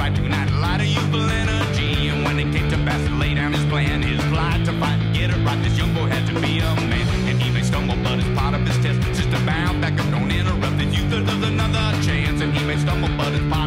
fight tonight, a lot of youthful energy. And when it came to pass, to lay down his plan, his plight to fight and get it right, this young boy had to be a man. And he may stumble, but it's part of his test. Sister bound back up, don't interrupt his youth, there's another chance. And he may stumble, but it's part